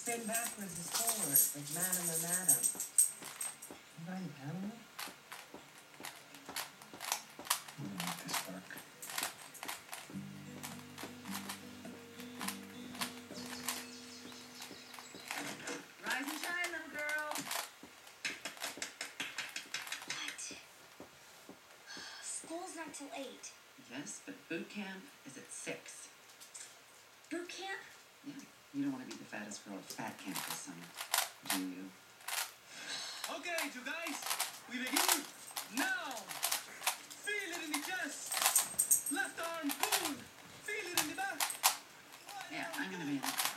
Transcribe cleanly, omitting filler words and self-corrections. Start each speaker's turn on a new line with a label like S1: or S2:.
S1: Spin backwards is forward, like madam or madam. You riding the paddle now?
S2: I'm gonna make this work.
S1: Rise and shine, little girl.
S3: What? School's not till 8.
S4: Yes, but boot camp is at 6.
S3: Boot camp?
S4: Yeah, you don't want to be the fattest girl at fat camp this summer, do you?
S5: Okay, you guys, we begin now. Feel it in the chest. Left arm, pull. Feel it in the back.
S4: Yeah, I'm gonna be in